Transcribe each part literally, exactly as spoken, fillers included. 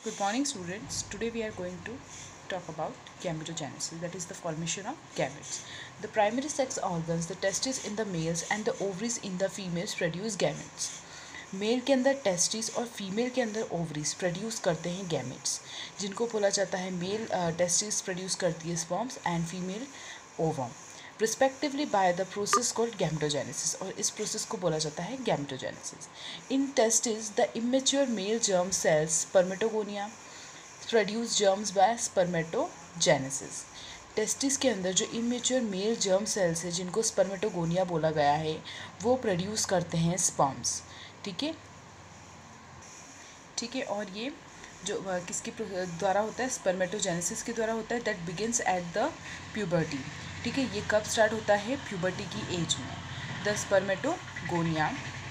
Good morning, students. Today we are going to talk about gametogenesis, that is the formation of gametes. The primary sex organs, the testes in the males and the ovaries in the females produce gametes. Male के अंदर testis और female के अंदर ovaries produce करते हैं gametes, जिनको बोला जाता है मेल टेस्टिस प्रोड्यूस करती है sperms and female ovum respectively by the process called gametogenesis, और इस प्रोसेस को बोला जाता है gametogenesis. In testis the immature male germ cells spermatogonia produce germs by spermatogenesis. Testis के अंदर जो इमेच्योर मेल जर्म सेल्स है जिनको स्पर्मेटोगोनिया बोला गया है वो प्रोड्यूस करते हैं स्पर्म्स. ठीक है ठीक है और ये जो किसके द्वारा होता है, स्पर्मेटोजेनेसिस के द्वारा होता है. That begins at the puberty. ठीक है, ये कब स्टार्ट होता है? प्यूबर्टी की एज में. द स्पर्मेटोगोनिया,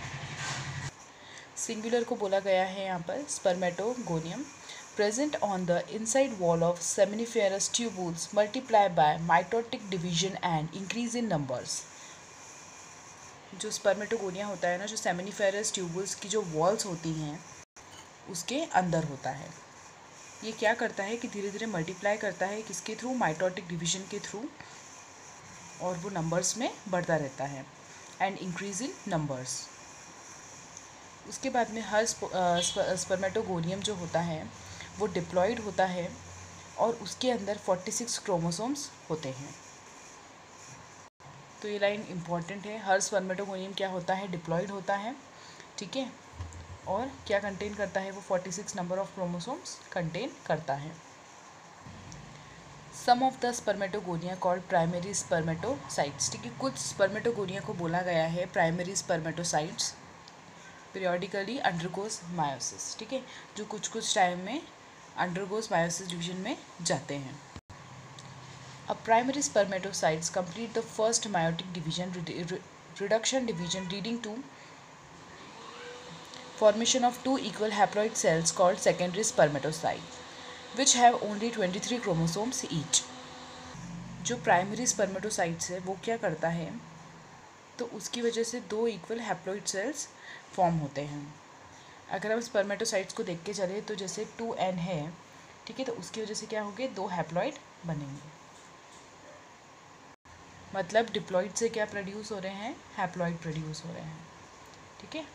सिंगुलर को बोला गया है यहाँ पर spermatogonium, present on the inside wall of seminiferous tubules multiply by mitotic division and increase in numbers. जो स्पर्मेटोगोनिया होता है ना, जो सेमिनिफेरस ट्यूबुल्स की जो वॉल्स होती हैं उसके अंदर होता है. ये क्या करता है कि धीरे धीरे मल्टीप्लाई करता है, किसके थ्रू? माइटोटिक डिवीजन के थ्रू, और वो नंबर्स में बढ़ता रहता है एंड इंक्रीज इन नंबर्स. उसके बाद में हर स्पर्मेटोगोनियम जो होता है वो डिप्लॉयड होता है और उसके अंदर छियालीस क्रोमोसोम्स होते हैं. तो ये लाइन इम्पॉर्टेंट है. हर स्पर्मेटोगोनियम क्या होता है? डिप्लॉयड होता है. ठीक है, और क्या कंटेन करता है? वो छियालीस नंबर ऑफ क्रोमोसोम्स कंटेन करता है. Some of the spermatogonia called primary spermatocytes. ठीक है, कुछ स्पर्मेटोगोनिया को बोला गया है primary spermatocytes. Periodically undergoes meiosis. ठीक है, जो कुछ कुछ टाइम में अंडरगोज मायोसिस डिवीजन में जाते हैं. A primary spermatocytes complete the first meiotic division reduction division leading to formation of two equal haploid cells called secondary spermatocyte which have only twenty-three chromosomes each. जो primary spermatocytes है वो क्या करता है, तो उसकी वजह से दो इक्वल हैप्लॉइड सेल्स फॉर्म होते हैं. अगर हम स्पर्मेटोसाइट्स को देख के चले तो जैसे टू एन है, ठीक है, तो उसकी वजह से क्या होंगे? दो हैप्लॉइड बनेंगे. मतलब डिप्लॉइड से क्या प्रोड्यूस हो रहे हैं? हैप्लॉइड प्रोड्यूस हो रहे हैं. ठीक है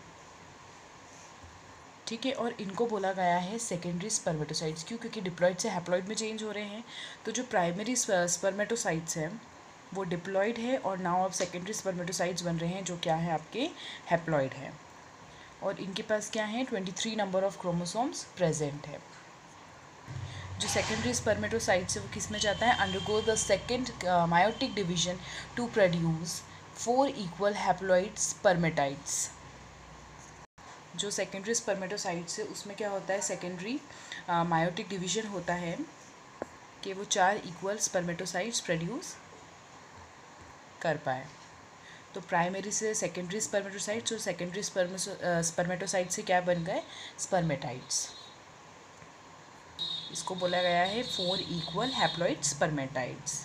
ठीक है और इनको बोला गया है सेकेंडरी स्पर्मेटोसाइट्स. क्यों? क्योंकि डिप्लॉइड से हैप्लॉइड में चेंज हो रहे हैं. तो जो प्राइमरी स्पर्मेटोसाइट्स हैं वो डिप्लॉइड है और नाउ अब सेकेंडरी स्पर्मेटोसाइट्स बन रहे हैं जो क्या है? आपके हैप्लॉइड है. और इनके पास क्या है? Twenty three number of chromosomes present है. जो सेकेंडरी स्पर्मेटोसाइट्स है वो किस में जाता है? Undergo the second meiotic division to produce four equal haploid spermatids. जो सेकेंडरी स्पर्मेटोसाइट्स है उसमें क्या होता है? सेकेंडरी मायोटिक डिवीजन होता है कि वो चार इक्वल स्पर्मेटोसाइट्स प्रोड्यूस कर पाए. तो प्राइमरी से सेकेंडरी स्पर्मेटोसाइट्स और सेकेंडरी स्पर्मेटोसाइट्स से क्या बन गए? स्पर्मेटाइड्स. इसको बोला गया है four equal haploid spermatids.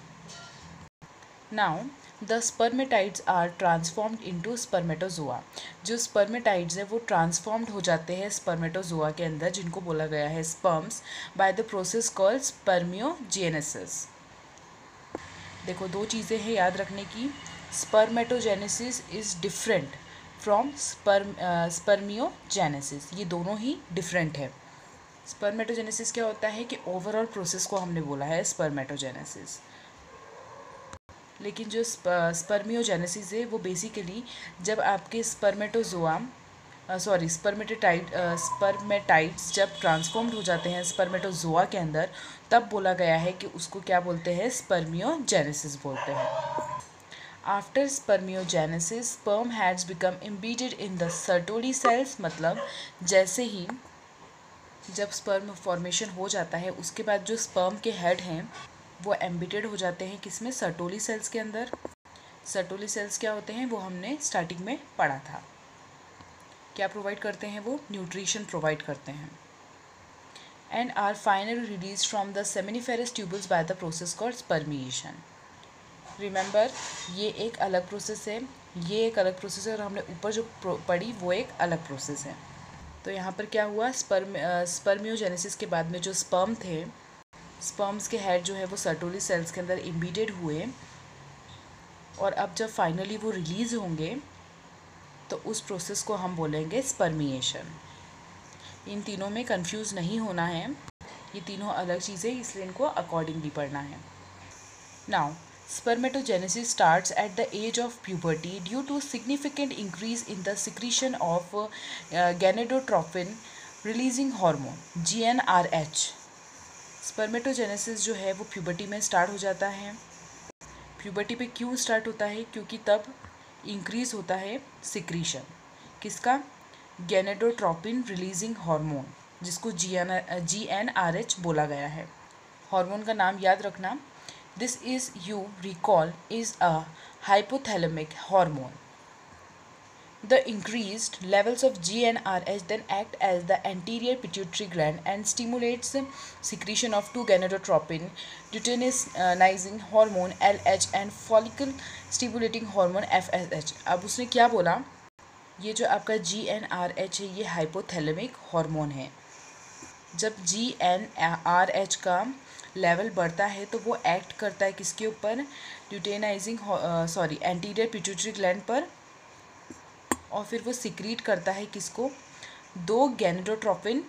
Now the spermatids are transformed into spermatozoa. जो स्पर्मेटाइड्स है वो ट्रांसफॉर्म्ड हो जाते हैं स्पर्मेटोजोआ के अंदर, जिनको बोला गया है sperms, by the process called spermiogenesis. देखो दो चीज़ें हैं याद रखने की. Spermatogenesis is different from sperm spermiogenesis. ये दोनों ही डिफरेंट है. स्पर्मेटोजेनेसिस क्या होता है कि ओवरऑल प्रोसेस को हमने बोला है स्पर्मेटोजेनेसिस, लेकिन जो स्पर्मियोजेनेसिस है वो बेसिकली जब आपके स्पर्मेटोजोआ सॉरी स्पर्मेटोटाइड स्पर्मेटाइड्स जब ट्रांसफॉर्म्ड हो जाते हैं स्पर्मेटोजोआ के अंदर, तब बोला गया है कि उसको क्या बोलते हैं? स्पर्मियोजेनेसिस बोलते हैं. After spermiogenesis sperm heads become embedded in the Sertoli cells. मतलब जैसे ही जब स्पर्म फॉर्मेशन हो जाता है उसके बाद जो स्पर्म के हेड हैं वो एम्बेडेड हो जाते हैं किसमें? सर्टोली सेल्स के अंदर. सर्टोली सेल्स क्या होते हैं वो हमने स्टार्टिंग में पढ़ा था. क्या प्रोवाइड करते हैं वो? न्यूट्रिशन प्रोवाइड करते हैं. And are finally release from the seminiferous tubules by the process called spermiation. Remember, ये एक अलग प्रोसेस है, ये एक अलग प्रोसेस है, और हमने ऊपर जो पढ़ी वो एक अलग प्रोसेस है. तो यहाँ पर क्या हुआ, स्पर्म स्पर्मियोजेनेसिस के बाद में जो स्पर्म थे, स्पर्म्स के हेड जो है वो सर्टोली सेल्स के अंदर इम्बीडेड हुए, और अब जब फाइनली वो रिलीज़ होंगे तो उस प्रोसेस को हम बोलेंगे स्पर्मिएशन। इन तीनों में कंफ्यूज नहीं होना है, ये तीनों अलग चीज़ें, इसलिए इनको अकॉर्डिंगली पढ़ना है। Now spermatogenesis starts at the age of puberty due to significant increase in the secretion of uh, gonadotropin releasing hormone G n R H। Spermatogenesis जो है वो प्यूबर्टी में स्टार्ट हो जाता है। प्यूबर्टी पे क्यों स्टार्ट होता है, क्योंकि तब इंक्रीज होता है सिक्रीशन किसका, गैनेडोट्रोपिन रिलीजिंग हार्मोन, जिसको G N G N R H बोला गया है। हार्मोन का नाम याद रखना, this is you recall is a hypothalamic hormone। The increased levels of G n R H then act as the anterior pituitary gland and stimulates secretion of two gonadotropin, luteinizing hormone L H and follicle stimulating hormone F S H। अब उसने क्या बोला, ये जो आपका G n R H है ये hypothalamic hormone है। जब G n R H का लेवल बढ़ता है तो वो एक्ट करता है किसके ऊपर, luteinizing sorry anterior pituitary gland पर, और फिर वो सिक्रीट करता है किसको, दो गैनेडोट्रोपिन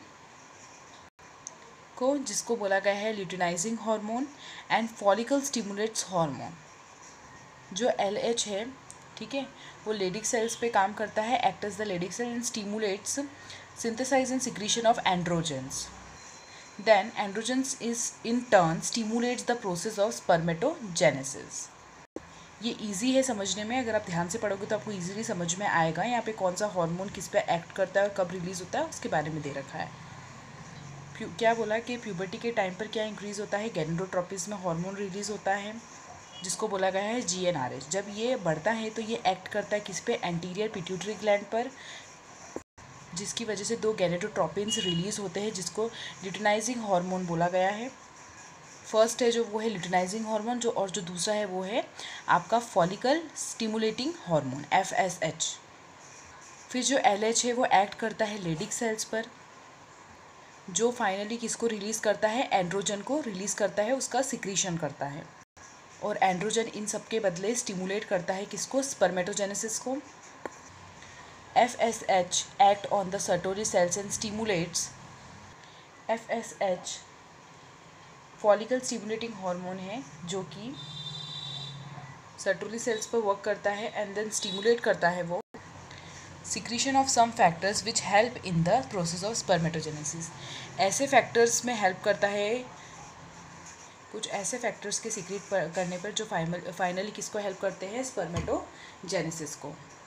को, जिसको बोला गया है luteinizing hormone and follicle stimulates hormone. जो एल एच है, ठीक है, वो लेडिक सेल्स पे काम करता है, act as the Leydig cell and stimulates synthesize and secretion of androgens. Then androgens is in turn stimulates the process of spermatogenesis। ये इजी है समझने में, अगर आप ध्यान से पढ़ोगे तो आपको इजीली समझ में आएगा। यहाँ पे कौन सा हार्मोन किस पे एक्ट करता है और कब रिलीज़ होता है उसके बारे में दे रखा है। क्या बोला कि प्यूबर्टी के टाइम पर क्या इंक्रीज़ होता है, गैनेडोट्रोपिस में हार्मोन रिलीज़ होता है जिसको बोला गया है जी एन आर एच। जब ये बढ़ता है तो ये एक्ट करता है किस पे, एंटीरियर पिट्यूटरी ग्लैंड पर, जिसकी वजह से दो गैनेडोट्रोपिन्स रिलीज़ होते हैं जिसको ल्यूटेनाइजिंग हार्मोन बोला गया है। फर्स्ट है जो वो है ल्यूटेनाइजिंग हार्मोन, जो और जो दूसरा है वो है आपका follicle stimulating hormone F S H. फिर जो एल एच है वो एक्ट करता है लेडिक सेल्स पर, जो फाइनली किसको रिलीज़ करता है, एंड्रोजन को रिलीज़ करता है, उसका सिक्रीशन करता है। और एंड्रोजन इन सब के बदले स्टिमुलेट करता है किसको, स्पर्मेटोजेनेसिस को। F S H act on the Sertoli cells and stimulates F S H follicle stimulating hormone है जो कि सर्टोली सेल्स पर वर्क करता है एंड देन स्टिमुलेट करता है वो secretion of some factors which help in the process of spermatogenesis. ऐसे फैक्टर्स में हेल्प करता है, कुछ ऐसे फैक्टर्स के सिक्रीट करने पर जो फाइनल फाइनली किसको हेल्प करते हैं, स्पर्मेटोजेनेसिस को।